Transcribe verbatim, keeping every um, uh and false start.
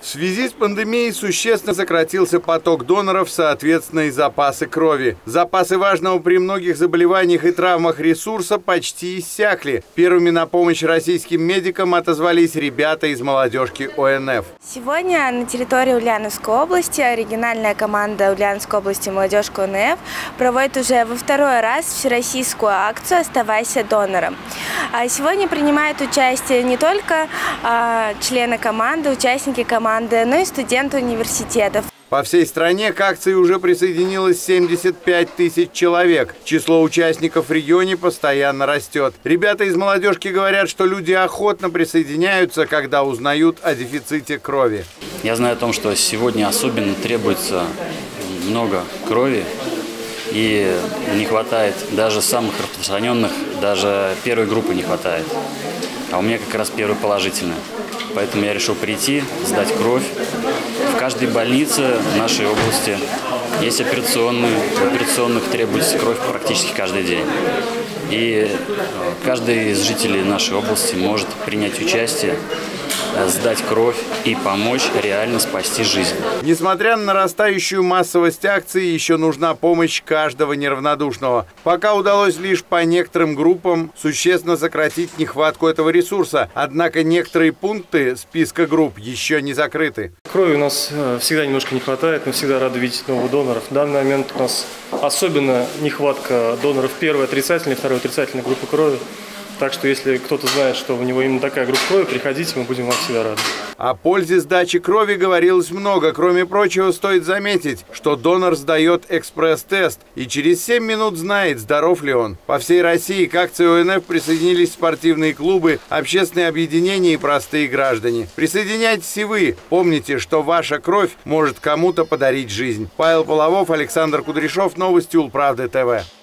связи с пандемией существенно сократился поток доноров, соответственно, и запасы крови. Запасы важного при многих заболеваниях и травмах ресурса почти иссякли. Первыми на помощь российским медикам отозвались ребята из молодежки О Н Ф. Сегодня на территории Ульяновской области региональная команда Ульяновской области молодежка О Н Ф проводит уже во второй раз всероссийскую акцию «Оставайся донором». Сегодня принимают участие не только члены команды, участники команды, но и студенты университетов. По всей стране к акции уже присоединилось семьдесят пять тысяч человек. Число участников в регионе постоянно растет. Ребята из молодежки говорят, что люди охотно присоединяются, когда узнают о дефиците крови. Я знаю о том, что сегодня особенно требуется много крови. И не хватает даже самых распространенных, даже первой группы не хватает. А у меня как раз первая положительная. Поэтому я решил прийти, сдать кровь. В каждой больнице нашей области есть операционные. В операционных требуется кровь практически каждый день. И каждый из жителей нашей области может принять участие, сдать кровь и помочь реально спасти жизнь. Несмотря на нарастающую массовость акции, еще нужна помощь каждого неравнодушного. Пока удалось лишь по некоторым группам существенно сократить нехватку этого ресурса. Однако некоторые пункты списка групп еще не закрыты. Крови у нас всегда немножко не хватает, мы всегда рады видеть новых доноров. В данный момент у нас особенно нехватка доноров первой отрицательной, второй отрицательной группы крови. Так что, если кто-то знает, что у него именно такая группа крови, приходите, мы будем вам всегда рады. О пользе сдачи крови говорилось много. Кроме прочего, стоит заметить, что донор сдает экспресс-тест и через семь минут знает, здоров ли он. По всей России к акции О Н Ф присоединились спортивные клубы, общественные объединения и простые граждане. Присоединяйтесь и вы. Помните, что ваша кровь может кому-то подарить жизнь. Павел Половов, Александр Кудряшов, новости Улправды Т В.